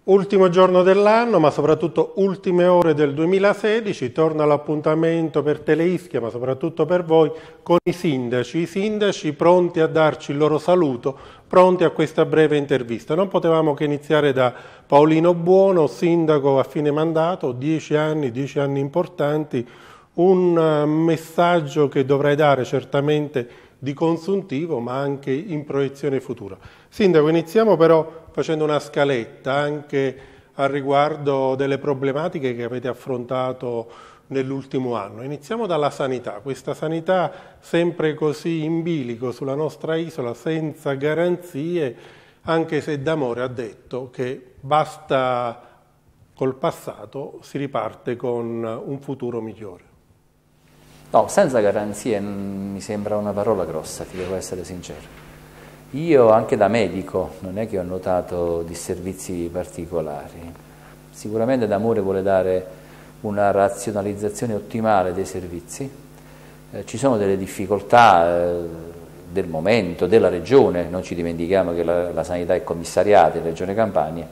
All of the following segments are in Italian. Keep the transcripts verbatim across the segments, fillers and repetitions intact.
Ultimo giorno dell'anno, ma soprattutto ultime ore del duemilasedici, torna l'appuntamento per Teleischia, ma soprattutto per voi, con i sindaci. I sindaci pronti a darci il loro saluto, pronti a questa breve intervista. Non potevamo che iniziare da Paolino Buono, sindaco a fine mandato, dieci anni, dieci anni importanti, un messaggio che dovrai dare certamente di consuntivo ma anche in proiezione futura. Sindaco, iniziamo però facendo una scaletta anche a riguardo delle problematiche che avete affrontato nell'ultimo anno. Iniziamo dalla sanità, questa sanità sempre così in bilico sulla nostra isola, senza garanzie, anche se D'Amore ha detto che basta col passato, si riparte con un futuro migliore. No, senza garanzie mi sembra una parola grossa, ti devo essere sincero. Io anche da medico non è che ho notato disservizi particolari. Sicuramente D'Amore vuole dare una razionalizzazione ottimale dei servizi. Eh, ci sono delle difficoltà eh, del momento, della regione, non ci dimentichiamo che la, la sanità è commissariata in Regione Campania,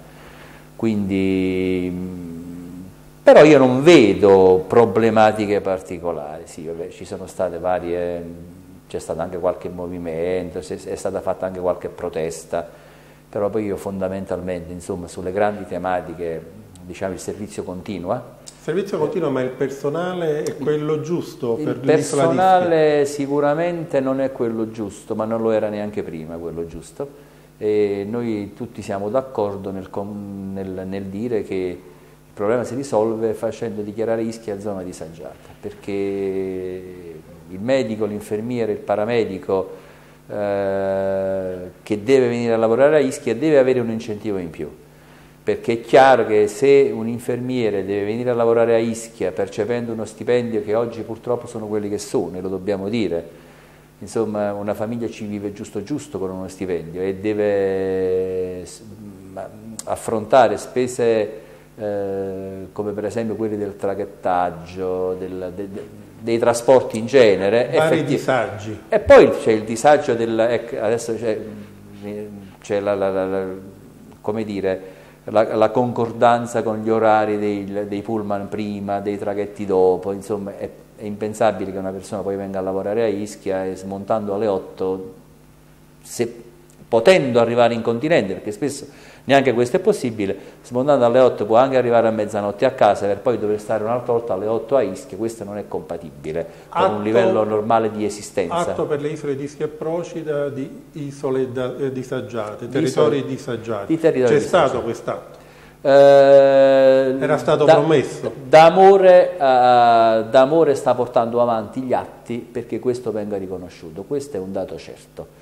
quindi... Però io non vedo problematiche particolari, sì, vabbè, ci sono state varie, c'è stato anche qualche movimento, è stata fatta anche qualche protesta, però poi io fondamentalmente, insomma, sulle grandi tematiche, diciamo, il servizio continua. Il servizio continua, ma il personale è quello giusto per l'isola di Ischia? Il personale Ischia? Sicuramente non è quello giusto, ma non lo era neanche prima quello giusto, e noi tutti siamo d'accordo nel, nel, nel dire che il problema si risolve facendo dichiarare Ischia zona disagiata, perché il medico, l'infermiere, il paramedico eh, che deve venire a lavorare a Ischia deve avere un incentivo in più, perché è chiaro che se un infermiere deve venire a lavorare a Ischia percependo uno stipendio che oggi purtroppo sono quelli che sono, e lo dobbiamo dire, insomma una famiglia ci vive giusto giusto con uno stipendio e deve affrontare spese Eh, come per esempio quelli del traghettaggio, del, de, de, dei trasporti in genere. Vari disagi. E poi c'è il disagio del... Ecco, adesso c'è la, la, la, la, come dire, la, la concordanza con gli orari dei, dei pullman prima, dei traghetti dopo, insomma è, è impensabile che una persona poi venga a lavorare a Ischia e smontando alle otto, se, potendo arrivare in continente, perché spesso neanche questo è possibile, smontando alle otto può anche arrivare a mezzanotte a casa per poi dover stare un'altra volta alle otto a Ischia. Questo non è compatibile con atto, un livello normale di esistenza. Atto per le isole di Ischia e Procida di isole da, eh, disagiate, territori isole, disagiati. C'è stato quest'atto? Eh, Era stato da, promesso? D'Amore uh, D'Amore sta portando avanti gli atti perché questo venga riconosciuto, questo è un dato certo.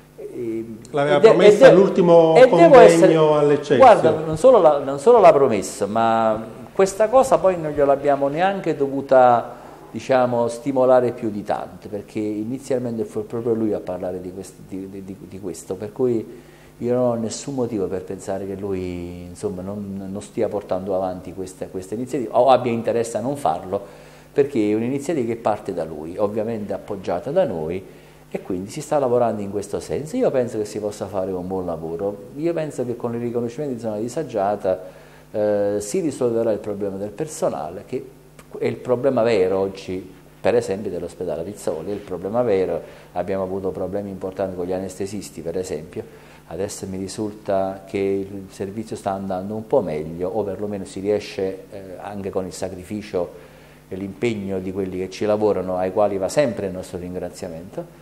L'aveva promessa all'ultimo convegno all'Eccelsior. Guarda, non solo, la, non solo la promessa, ma questa cosa poi non gliel'abbiamo neanche dovuta, diciamo, stimolare più di tanto, perché inizialmente fu proprio lui a parlare di, quest, di, di, di questo, per cui io non ho nessun motivo per pensare che lui, insomma, non, non stia portando avanti questa, questa iniziativa o abbia interesse a non farlo, perché è un'iniziativa che parte da lui, ovviamente appoggiata da noi, e quindi si sta lavorando in questo senso. Io penso che si possa fare un buon lavoro. Io penso che con il riconoscimento di zona disagiata eh, si risolverà il problema del personale, che è il problema vero oggi, per esempio, dell'ospedale Rizzoli. È il problema vero. Abbiamo avuto problemi importanti con gli anestesisti, per esempio. Adesso mi risulta che il servizio sta andando un po' meglio, o perlomeno si riesce eh, anche con il sacrificio e l'impegno di quelli che ci lavorano, ai quali va sempre il nostro ringraziamento.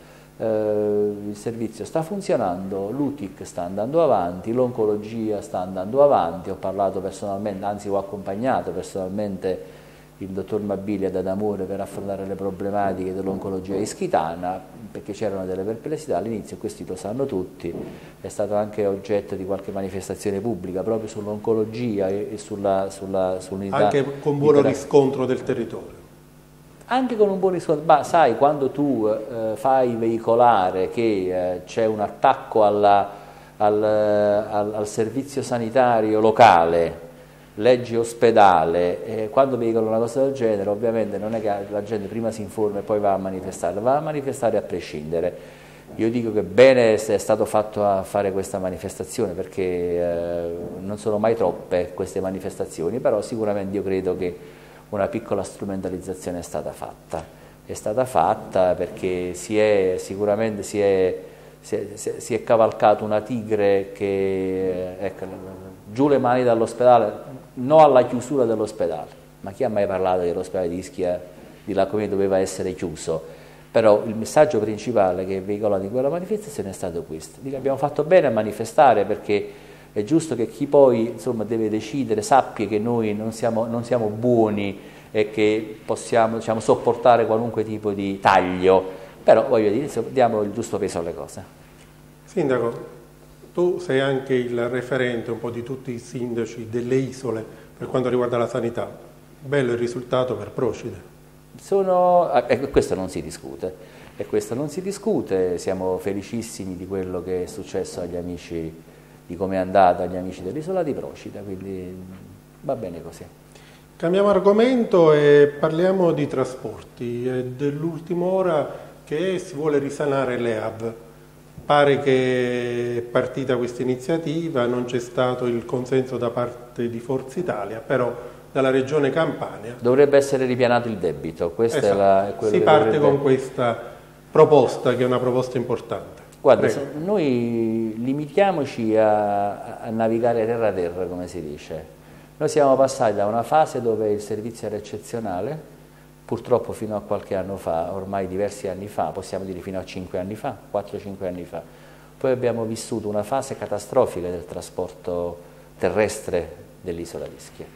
Uh, il servizio sta funzionando, l'U T I C sta andando avanti, l'oncologia sta andando avanti. Ho parlato personalmente, anzi ho accompagnato personalmente il dottor Mabilia da D'Amore per affrontare le problematiche dell'oncologia ischitana, perché c'erano delle perplessità all'inizio, questi lo sanno tutti, è stato anche oggetto di qualche manifestazione pubblica proprio sull'oncologia e, e sulla, sulla, sull'unità. Anche con buono riscontro del territorio. Anche con un buon riscontro, ma sai, quando tu eh, fai veicolare che eh, c'è un attacco alla, al, al, al servizio sanitario locale, leggi ospedale, eh, quando veicolano una cosa del genere, ovviamente non è che la gente prima si informa e poi va a manifestare, va a manifestare a prescindere. Io dico che bene è stato fatto a fare questa manifestazione, perché eh, non sono mai troppe queste manifestazioni, però sicuramente io credo che una piccola strumentalizzazione è stata fatta. È stata fatta perché si è, sicuramente si è, si è, si è cavalcato una tigre che, ecco, giù le mani dall'ospedale, no alla chiusura dell'ospedale, ma chi ha mai parlato che l'ospedale di Ischia di Lacomia doveva essere chiuso? Però il messaggio principale che è veicolato in quella manifestazione è stato questo. Dico, abbiamo fatto bene a manifestare, perché è giusto che chi poi insomma, deve decidere sappia che noi non siamo, non siamo buoni e che possiamo, diciamo, sopportare qualunque tipo di taglio, però voglio dire, diamo il giusto peso alle cose. Sindaco, tu sei anche il referente un po' di tutti i sindaci delle isole per quanto riguarda la sanità. Bello il risultato per Procide. Sono, eh, questo non si discute, e questo non si discute, siamo felicissimi di quello che è successo agli amici, di come è andata agli amici dell'isola di Procida, quindi va bene così. Cambiamo argomento e parliamo di trasporti. È dell'ultima ora che si vuole risanare l'E A V. Pare che è partita questa iniziativa, non c'è stato il consenso da parte di Forza Italia, però dalla regione Campania dovrebbe essere ripianato il debito. Questa esatto. è la, è quello si che parte dovrebbe... con questa proposta, che è una proposta importante. Guarda, noi limitiamoci a, a navigare terra terra, come si dice. Noi siamo passati da una fase dove il servizio era eccezionale, purtroppo fino a qualche anno fa, ormai diversi anni fa, possiamo dire fino a cinque anni fa, quattro cinque anni fa. Poi abbiamo vissuto una fase catastrofica del trasporto terrestre dell'isola di Ischia.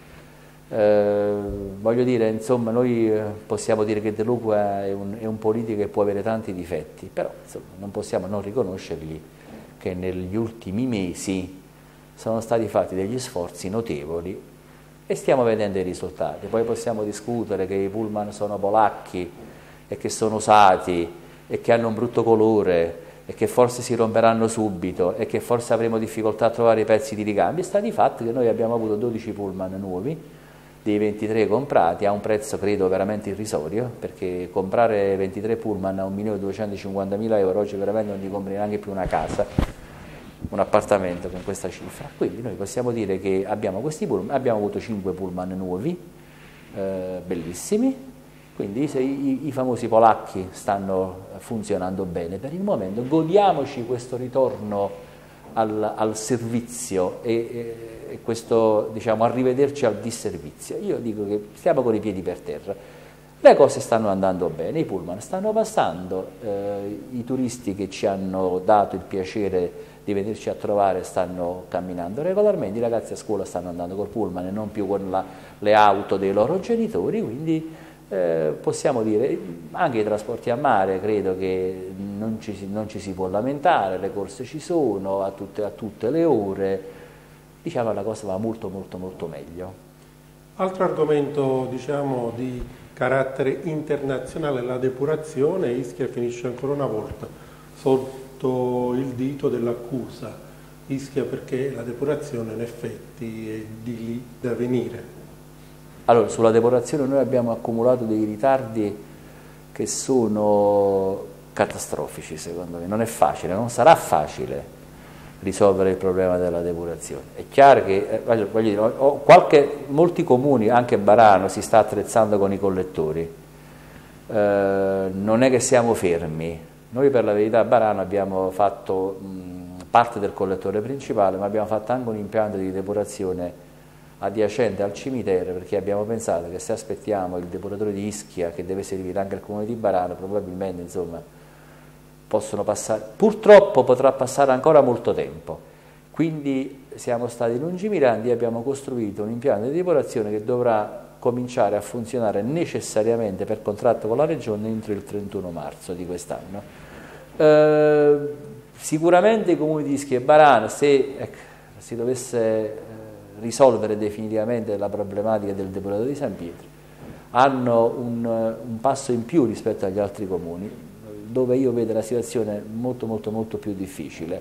Eh, voglio dire, insomma, noi possiamo dire che De Luca è un, è un politico che può avere tanti difetti, però insomma, non possiamo non riconoscergli che negli ultimi mesi sono stati fatti degli sforzi notevoli e stiamo vedendo i risultati. Poi possiamo discutere che i pullman sono polacchi e che sono usati e che hanno un brutto colore e che forse si romperanno subito e che forse avremo difficoltà a trovare i pezzi di ricambio. Sta di fatto che noi abbiamo avuto dodici pullman nuovi, dei ventitré comprati a un prezzo credo veramente irrisorio, perché comprare ventitré pullman a un milione duecentocinquantamila euro oggi veramente non ti compri neanche più una casa, un appartamento con questa cifra. Quindi noi possiamo dire che abbiamo questi pullman, abbiamo avuto cinque pullman nuovi, eh, bellissimi, quindi i, i, i famosi polacchi stanno funzionando bene per il momento. Godiamoci questo ritorno al, al servizio e, e, e questo, diciamo, arrivederci al disservizio. Io dico che stiamo con i piedi per terra. Le cose stanno andando bene, i pullman stanno passando, eh, i turisti che ci hanno dato il piacere di venirci a trovare stanno camminando regolarmente, i ragazzi a scuola stanno andando col pullman e non più con la, le auto dei loro genitori, quindi eh, possiamo dire, anche i trasporti a mare credo che non ci, non ci si può lamentare, le corse ci sono a tutte, a tutte le ore, diciamo la cosa va molto molto molto meglio. Altro argomento, diciamo, di carattere internazionale, la depurazione. Ischia finisce ancora una volta sotto il dito dell'accusa. Ischia perché la depurazione in effetti è di lì da venire. Allora, sulla depurazione noi abbiamo accumulato dei ritardi che sono catastrofici secondo me, non è facile, non sarà facile risolvere il problema della depurazione. È chiaro che, eh, voglio dire, ho qualche, molti comuni, anche Barano, si sta attrezzando con i collettori, eh, non è che siamo fermi, noi per la verità a Barano abbiamo fatto mh, parte del collettore principale, ma abbiamo fatto anche un impianto di depurazione adiacente al cimitero, perché abbiamo pensato che se aspettiamo il depuratore di Ischia, che deve servire anche al comune di Barano, probabilmente insomma possono passare, purtroppo potrà passare ancora molto tempo, quindi siamo stati lungimiranti e abbiamo costruito un impianto di depurazione che dovrà cominciare a funzionare necessariamente per contratto con la regione entro il trentuno marzo di quest'anno. Eh, sicuramente i comuni di Ischia e Barano, se ecco, si dovesse eh, risolvere definitivamente la problematica del depuratore di San Pietro, hanno un, un passo in più rispetto agli altri comuni, dove io vedo la situazione molto molto molto più difficile.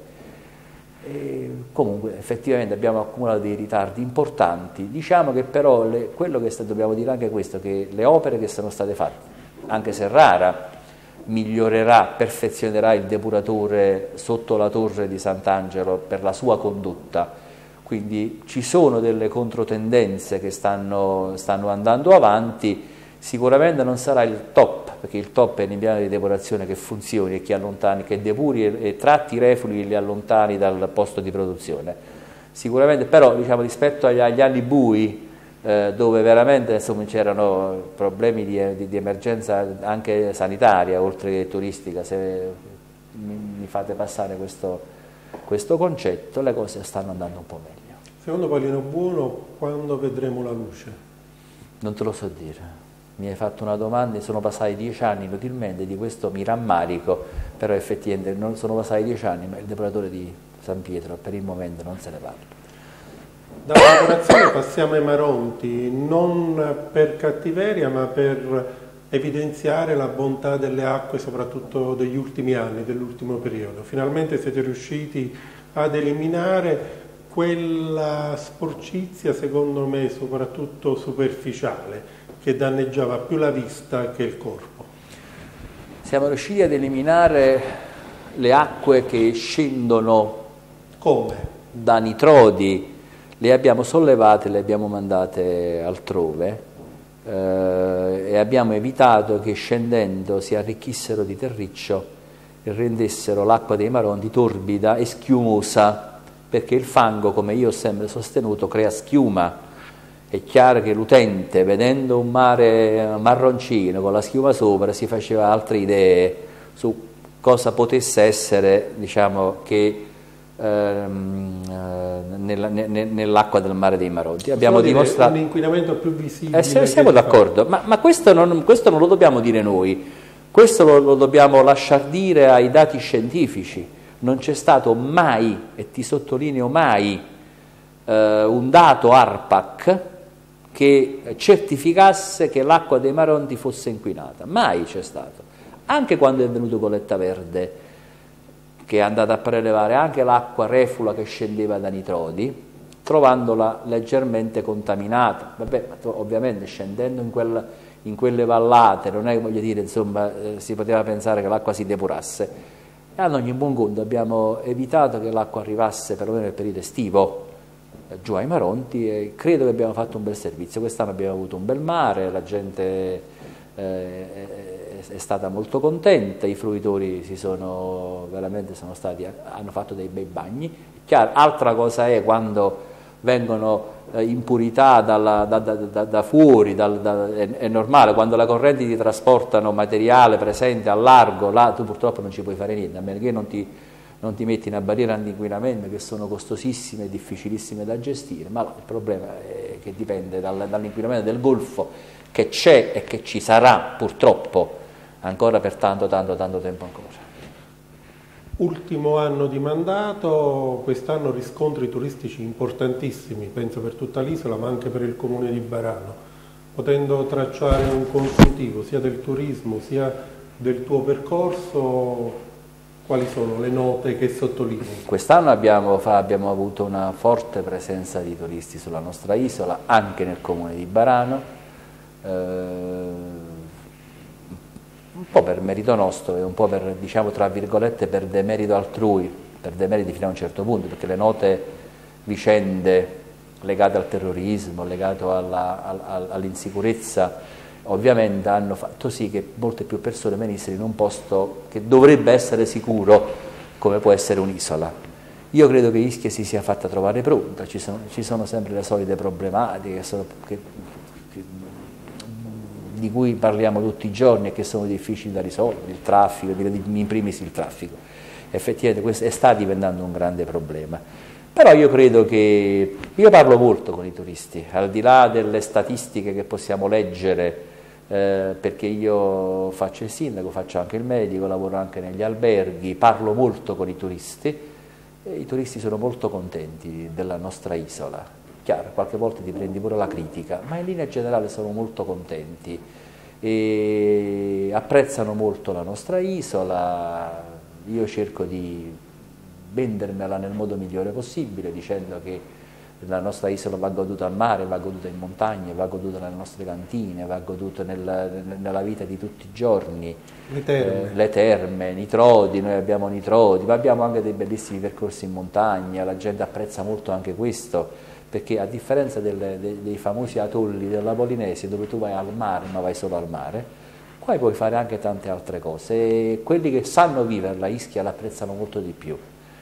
E comunque effettivamente abbiamo accumulato dei ritardi importanti, diciamo che però le, quello che sta, dobbiamo dire anche questo, che le opere che sono state fatte, anche se rara, migliorerà, perfezionerà il depuratore sotto la torre di Sant'Angelo per la sua condotta, quindi ci sono delle controtendenze che stanno, stanno andando avanti. Sicuramente non sarà il top, perché il top è un impianto di depurazione che funzioni e che allontani, che depuri e, e tratti i reflui e li allontani dal posto di produzione. Sicuramente, però, diciamo, rispetto agli, agli anni bui, eh, dove veramente c'erano problemi di, di, di emergenza anche sanitaria, oltre che turistica, se mi, mi fate passare questo, questo concetto, le cose stanno andando un po' meglio. Secondo Paolino Buono, quando vedremo la luce? Non te lo so dire. Mi hai fatto una domanda, sono passati dieci anni inutilmente, di questo mi rammarico, però effettivamente non sono passati dieci anni, ma il depuratore di San Pietro per il momento non se ne parla. Dalla depurazione passiamo ai Maronti, non per cattiveria ma per evidenziare la bontà delle acque, soprattutto degli ultimi anni, dell'ultimo periodo. Finalmente siete riusciti ad eliminare quella sporcizia, secondo me, soprattutto superficiale, che danneggiava più la vista che il corpo. Siamo riusciti ad eliminare le acque che scendono Come? da Nitrodi, le abbiamo sollevate, le abbiamo mandate altrove eh, e abbiamo evitato che scendendo si arricchissero di terriccio e rendessero l'acqua dei Maronti torbida e schiumosa, perché il fango, come io ho sempre sostenuto, crea schiuma. È chiaro che l'utente, vedendo un mare marroncino con la schiuma sopra, si faceva altre idee su cosa potesse essere, diciamo, che ehm, nell'acqua del mare dei Maronti. Abbiamo dimostrato un inquinamento più visibile. Eh, siamo d'accordo, ma, ma questo, non, questo non lo dobbiamo dire noi, questo lo, lo dobbiamo lasciar dire ai dati scientifici. Non c'è stato mai, e ti sottolineo mai, eh, un dato ARPAC che certificasse che l'acqua dei Maronti fosse inquinata. Mai c'è stato. Anche quando è venuto Coletta Verde, che è andata a prelevare anche l'acqua reflua che scendeva da Nitrodi, trovandola leggermente contaminata. Vabbè, ovviamente scendendo in, quel, in quelle vallate, non è che voglio dire, insomma, eh, si poteva pensare che l'acqua si depurasse. E ad ogni buon conto abbiamo evitato che l'acqua arrivasse perlomeno nel periodo estivo giù ai Maronti e credo che abbiamo fatto un bel servizio. Quest'anno abbiamo avuto un bel mare, la gente eh, è stata molto contenta, i fruitori si sono veramente sono stati, hanno fatto dei bei bagni. Chiaro, altra cosa è quando vengono eh, impurità dalla, da, da, da, da fuori, dal, da, è, è normale, quando le correnti ti trasportano materiale presente a largo, là tu purtroppo non ci puoi fare niente, a meno che non ti non ti metti una barriera antinquinamento, che sono costosissime e difficilissime da gestire, ma il problema è che dipende dal, dall'inquinamento del Golfo, che c'è e che ci sarà purtroppo ancora per tanto, tanto, tanto tempo ancora. Ultimo anno di mandato, quest'anno riscontri turistici importantissimi, penso per tutta l'isola, ma anche per il comune di Varano, potendo tracciare un consuntivo sia del turismo sia del tuo percorso. Quali sono le note che sottolinei? Quest'anno abbiamo, abbiamo avuto una forte presenza di turisti sulla nostra isola, anche nel comune di Varano, eh, un po' per merito nostro e un po' per, diciamo, tra virgolette, per demerito altrui, per demeriti fino a un certo punto, perché le note vicende legate al terrorismo, legate all'insicurezza, ovviamente hanno fatto sì che molte più persone venissero in un posto che dovrebbe essere sicuro, come può essere un'isola. Io credo che Ischia si sia fatta trovare pronta, ci sono, ci sono sempre le solite problematiche che sono, che, che, di cui parliamo tutti i giorni e che sono difficili da risolvere, il traffico, in primis il traffico. Effettivamente questo sta diventando un grande problema. Però io credo che, io parlo molto con i turisti, al di là delle statistiche che possiamo leggere, Eh, perché io faccio il sindaco, faccio anche il medico, lavoro anche negli alberghi, parlo molto con i turisti e i turisti sono molto contenti della nostra isola. Chiaro, qualche volta ti prendi pure la critica, ma in linea generale sono molto contenti e apprezzano molto la nostra isola. Io cerco di vendermela nel modo migliore possibile, dicendo che La nostra isola va goduta al mare, va goduta in montagna, va goduta nelle nostre cantine, va goduta nel, nella vita di tutti i giorni. Le terme. Eh, le terme, Nitrodi, noi abbiamo Nitrodi, ma abbiamo anche dei bellissimi percorsi in montagna, la gente apprezza molto anche questo, perché a differenza delle, dei, dei famosi atolli della Polinesia, dove tu vai al mare, ma vai solo al mare, qua puoi fare anche tante altre cose, e quelli che sanno vivere la Ischia l'apprezzano molto di più.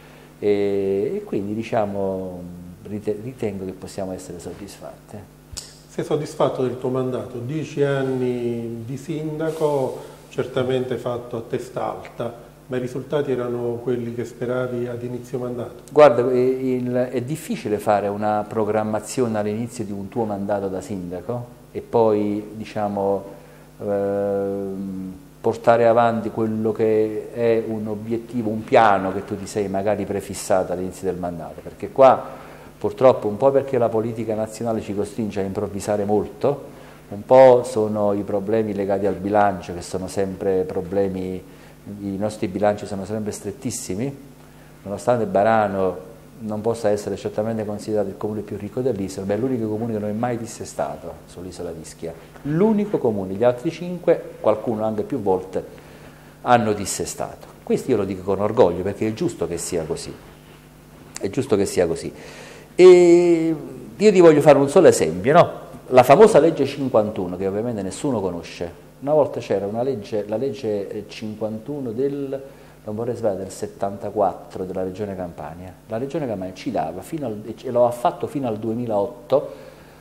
E, e quindi diciamo... ritengo che possiamo essere soddisfatti. Sei soddisfatto del tuo mandato? Dieci anni di sindaco, certamente fatto a testa alta, ma i risultati erano quelli che speravi ad inizio mandato? Guarda, il, è difficile fare una programmazione all'inizio di un tuo mandato da sindaco e poi, diciamo, eh, portare avanti quello che è un obiettivo, un piano che tu ti sei magari prefissato all'inizio del mandato, perché qua purtroppo un po' perché la politica nazionale ci costringe a improvvisare molto, un po' sono i problemi legati al bilancio, che sono sempre problemi, i nostri bilanci sono sempre strettissimi, nonostante Barano non possa essere certamente considerato il comune più ricco dell'isola, ma è l'unico comune che non è mai dissestato sull'isola di Ischia. L'unico comune, gli altri cinque, qualcuno anche più volte, hanno dissestato. Questo io lo dico con orgoglio, perché è giusto che sia così. È giusto che sia così. E io ti voglio fare un solo esempio, no? La famosa legge cinquantuno, che ovviamente nessuno conosce. Una volta c'era una legge, la legge cinquantuno del, non vorrei sbagliare, del settantaquattro della Regione Campania. La Regione Campania ci dava, fino al, e lo ha fatto fino al duemilaotto,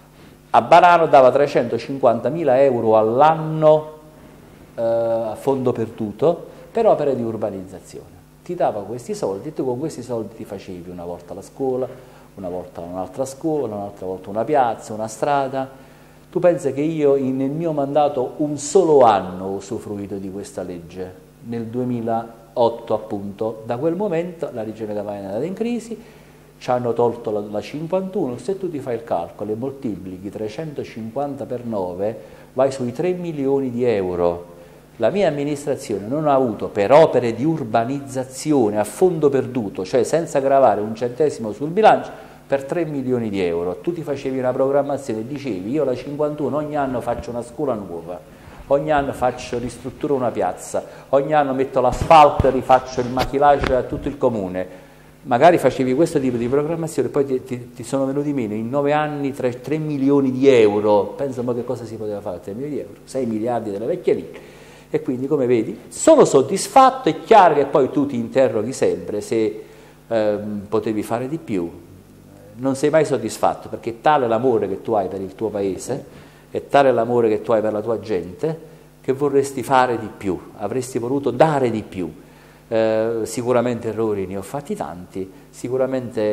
a Barano dava trecentocinquantamila euro all'anno eh, a fondo perduto per opere di urbanizzazione. Ti dava questi soldi e tu con questi soldi ti facevi una volta la scuola, una volta un'altra scuola, un'altra volta una piazza, una strada. Tu pensi che io in, nel mio mandato un solo anno ho usufruito di questa legge, nel duemilaotto appunto. Da quel momento la Regione Campania è andata in crisi, ci hanno tolto la, la cinquantuno, se tu ti fai il calcolo e moltiplichi trecentocinquanta per nove, vai sui tre milioni di euro. La mia amministrazione non ha avuto per opere di urbanizzazione a fondo perduto, cioè senza gravare un centesimo sul bilancio, per tre milioni di euro. Tu ti facevi una programmazione e dicevi io la cinquantuno ogni anno faccio una scuola nuova, ogni anno faccio ristrutturo una piazza, ogni anno metto l'asfalto e rifaccio il maquillage a tutto il comune. Magari facevi questo tipo di programmazione e poi ti, ti, ti sono venuti meno in nove anni tre milioni di euro. Pensa ma che cosa si poteva fare a tre milioni di euro? sei miliardi delle vecchie lire. E quindi, come vedi, sono soddisfatto. È chiaro che poi tu ti interroghi sempre se ehm, potevi fare di più. Non sei mai soddisfatto, perché tale l'amore che tu hai per il tuo paese, è tale l'amore che tu hai per la tua gente, che vorresti fare di più, avresti voluto dare di più. Eh, sicuramente errori ne ho fatti tanti, sicuramente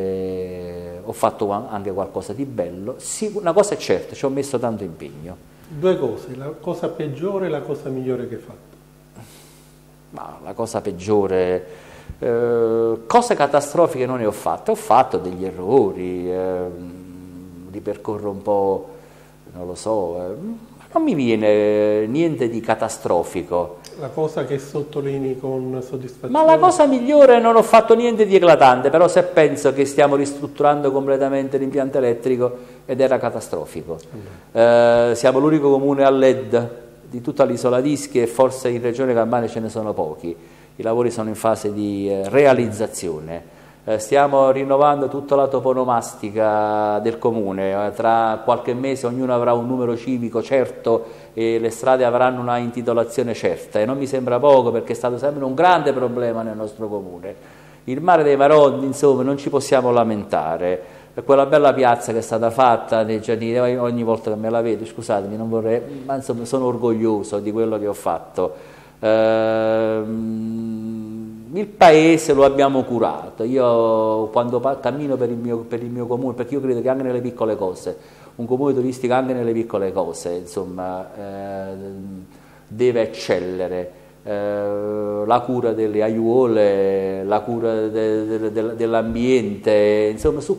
eh, ho fatto anche qualcosa di bello. Sic- una cosa è certa, ci ho messo tanto impegno. Due cose, la cosa peggiore e la cosa migliore che hai fatto. Ma la cosa peggiore, eh, cose catastrofiche non ne ho fatte, ho fatto degli errori, eh, ripercorro un po', non lo so, eh, non mi viene niente di catastrofico. La cosa che sottolinei con soddisfazione? Ma la cosa migliore, non ho fatto niente di eclatante, però se penso che stiamo ristrutturando completamente l'impianto elettrico ed era catastrofico. Mm. Eh, siamo l'unico comune a L E D di tutta l'isola di Ischia e forse in Regione Campania ce ne sono pochi. I lavori sono in fase di eh, realizzazione. Eh, stiamo rinnovando tutta la toponomastica del comune, eh, tra qualche mese ognuno avrà un numero civico certo e le strade avranno una intitolazione certa, e non mi sembra poco perché è stato sempre un grande problema nel nostro comune. Il mare dei Marondi, insomma, non ci possiamo lamentare. Quella bella piazza che è stata fatta nei giardini, ogni volta che me la vedo, scusatemi, non vorrei, ma insomma sono orgoglioso di quello che ho fatto. Ehm, il paese lo abbiamo curato. Io quando cammino per il, mio, per il mio comune, perché io credo che anche nelle piccole cose, un comune turistico anche nelle piccole cose, insomma, eh, deve eccellere. Eh, la cura delle aiuole, la cura de, de, de, dell'ambiente, insomma su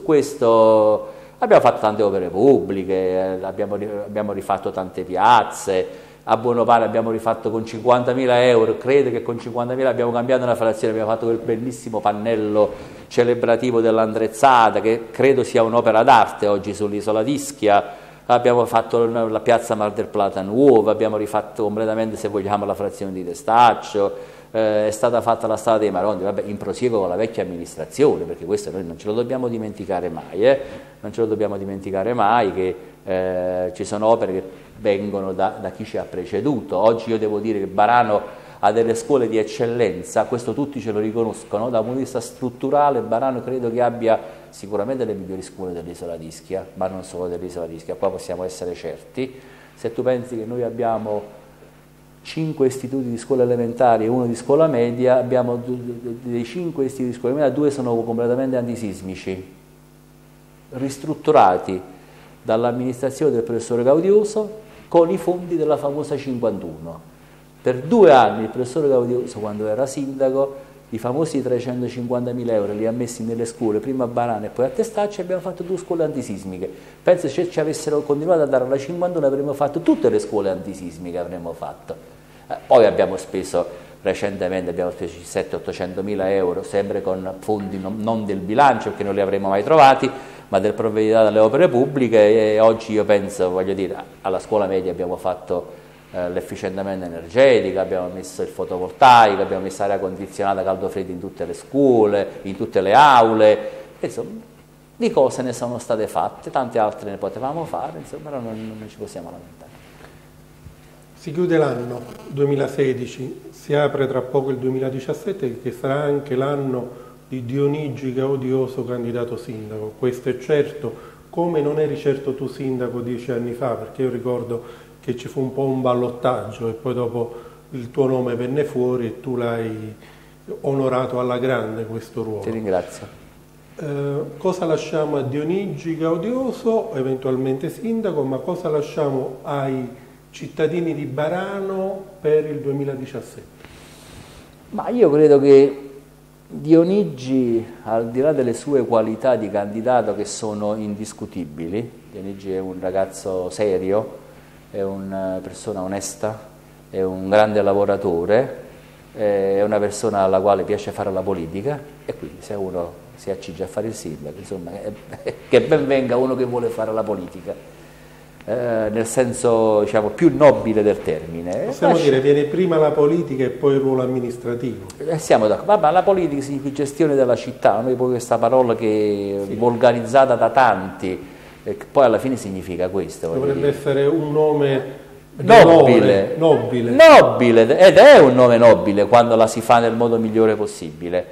questo abbiamo fatto tante opere pubbliche, eh, abbiamo, abbiamo rifatto tante piazze, a buono pare abbiamo rifatto con cinquantamila euro, credo che con cinquantamila abbiamo cambiato una frazione, abbiamo fatto quel bellissimo pannello celebrativo dell'Andrezzata, che credo sia un'opera d'arte oggi sull'isola di Ischia, abbiamo fatto la piazza Mar del Plata nuova, abbiamo rifatto completamente, se vogliamo, la frazione di Testaccio, eh, è stata fatta la strada dei Marondi, vabbè, in prosieguo con la vecchia amministrazione, perché questo noi non ce lo dobbiamo dimenticare mai, eh? non ce lo dobbiamo dimenticare mai che eh, ci sono opere che vengono da, da chi ci ha preceduto. Oggi io devo dire che Barano ha delle scuole di eccellenza, questo tutti ce lo riconoscono, da un punto di vista strutturale Barano credo che abbia sicuramente le migliori scuole dell'isola di Ischia, ma non solo dell'isola di Ischia, qua possiamo essere certi. Se tu pensi che noi abbiamo cinque istituti di scuola elementare e uno di scuola media, abbiamo dei cinque istituti di scuola media, due sono completamente antisismici, ristrutturati dall'amministrazione del professore Gaudioso con i fondi della famosa cinquantuno. Per due anni il professore Gaudioso, quando era sindaco, i famosi trecentocinquantamila euro li ha messi nelle scuole, prima a Barano e poi a Testaccio, e abbiamo fatto due scuole antisismiche. Penso che se ci avessero continuato a dare la cinquantuno avremmo fatto tutte le scuole antisismiche, avremmo fatto. Eh, poi abbiamo speso, recentemente abbiamo speso settecento ottocentomila euro, sempre con fondi non, non del bilancio, perché non li avremmo mai trovati, ma del provveditorato alle opere pubbliche, e oggi io penso, voglio dire, alla scuola media abbiamo fatto eh, l'efficientamento energetico, abbiamo messo il fotovoltaico, abbiamo messo aria condizionata, caldo freddo in tutte le scuole, in tutte le aule, insomma, di cose ne sono state fatte, tante altre ne potevamo fare, insomma, però non, non ci possiamo lamentare. Si chiude l'anno duemilasedici, si apre tra poco il duemiladiciassette, che sarà anche l'anno di Dionigi Gaudioso candidato sindaco. Questo è certo, come non eri certo tu sindaco dieci anni fa, perché io ricordo che ci fu un po' un ballottaggio e poi dopo il tuo nome venne fuori e tu l'hai onorato alla grande questo ruolo. Ti ringrazio. Eh, cosa lasciamo a Dionigi Gaudioso, eventualmente sindaco, ma cosa lasciamo ai cittadini di Barano per il duemiladiciassette? Ma io credo che Dionigi, al di là delle sue qualità di candidato che sono indiscutibili, Dionigi è un ragazzo serio, è una persona onesta, è un grande lavoratore, è una persona alla quale piace fare la politica, e quindi se uno si accinge a fare il sindaco, insomma, che ben venga uno che vuole fare la politica. Eh, nel senso, diciamo, più nobile del termine. Possiamo Lascia... dire, viene prima la politica e poi il ruolo amministrativo. Eh, siamo d'accordo, ma la politica significa gestione della città, noi poi questa parola che è sì. volgarizzata da tanti, eh, che poi alla fine significa questo. Dovrebbe dire. essere un nome nobile, nobile. nobile, ed è un nome nobile quando la si fa nel modo migliore possibile.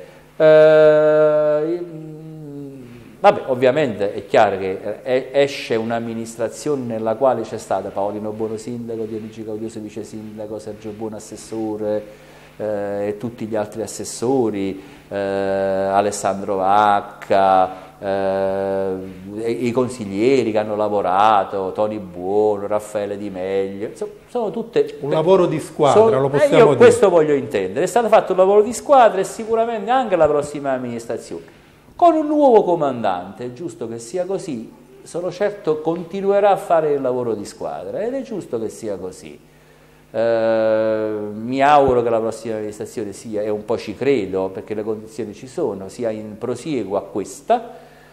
Eh, Vabbè, ovviamente è chiaro che esce un'amministrazione nella quale c'è stata Paolino Buono sindaco, Dionigi Gaudioso vice sindaco, Sergio Buono assessore eh, e tutti gli altri assessori, eh, Alessandro Vacca, eh, i consiglieri che hanno lavorato, Toni Buono, Raffaele Di Meglio, insomma, sono tutte... Un lavoro di squadra, sono, lo possiamo eh, io dire. Questo voglio intendere, è stato fatto un lavoro di squadra e sicuramente anche la prossima amministrazione. Con un nuovo comandante, è giusto che sia così, sono certo continuerà a fare il lavoro di squadra ed è giusto che sia così. Eh, mi auguro che la prossima amministrazione sia, e un po' ci credo perché le condizioni ci sono, sia in prosieguo a questa.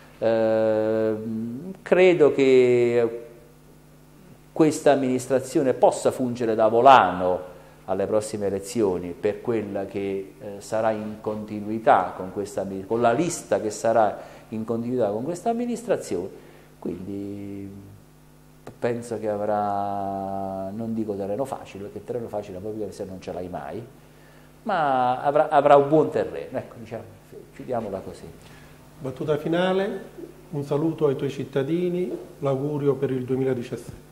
Eh, credo che questa amministrazione possa fungere da volano alle prossime elezioni per quella che eh, sarà in continuità con questa, con la lista che sarà in continuità con questa amministrazione, quindi penso che avrà, non dico terreno facile, perché terreno facile proprio se non ce l'hai mai, ma avrà, avrà un buon terreno, ecco, diciamo, chiudiamola così. Battuta finale, un saluto ai tuoi cittadini, l'augurio per il duemiladiciassette.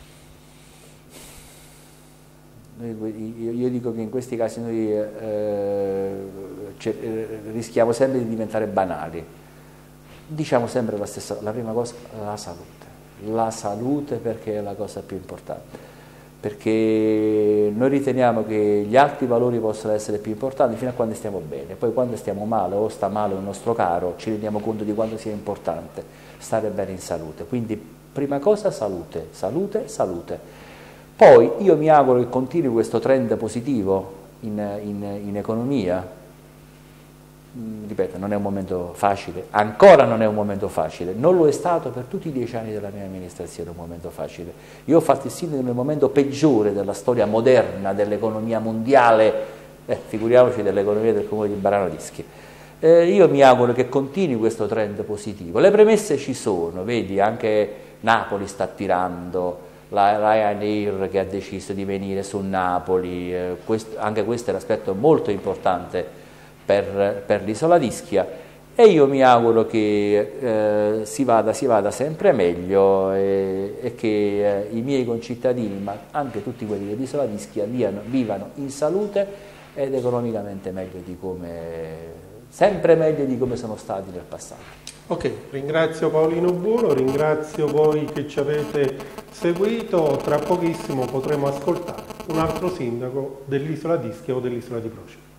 Io dico che in questi casi noi eh, rischiamo sempre di diventare banali. Diciamo sempre la stessa, la prima cosa, la salute. La salute, perché è la cosa più importante. Perché noi riteniamo che gli altri valori possono essere più importanti fino a quando stiamo bene. Poi quando stiamo male o sta male un nostro caro, ci rendiamo conto di quanto sia importante stare bene in salute. Quindi prima cosa salute, salute, salute. Poi io mi auguro che continui questo trend positivo in, in, in economia. Ripeto, non è un momento facile, ancora non è un momento facile, non lo è stato per tutti i dieci anni della mia amministrazione un momento facile. Io ho fatto il sindaco nel momento peggiore della storia moderna dell'economia mondiale, eh, figuriamoci dell'economia del comune di Barano d'Ischia. Eh, io mi auguro che continui questo trend positivo. Le premesse ci sono, vedi, anche Napoli sta tirando, la Ryanair che ha deciso di venire su Napoli, eh, questo, anche questo è un aspetto molto importante per, per l'isola d'Ischia, e io mi auguro che eh, si, vada, si vada sempre meglio e, e che eh, i miei concittadini, ma anche tutti quelli dell'isola d'Ischia, vivano in salute ed economicamente meglio di come, sempre meglio di come sono stati nel passato. Ok, ringrazio Paolino Buono, ringrazio voi che ci avete seguito, tra pochissimo potremo ascoltare un altro sindaco dell'isola d'Ischia o dell'isola di Procida.